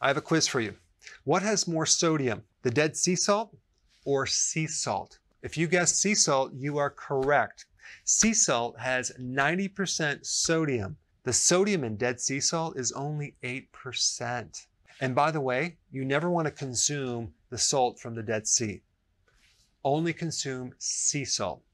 I have a quiz for you. What has more sodium, the Dead Sea salt or sea salt? If you guessed sea salt, you are correct. Sea salt has 90% sodium. The sodium in Dead Sea salt is only 8%. And by the way, you never want to consume the salt from the Dead Sea. Only consume sea salt.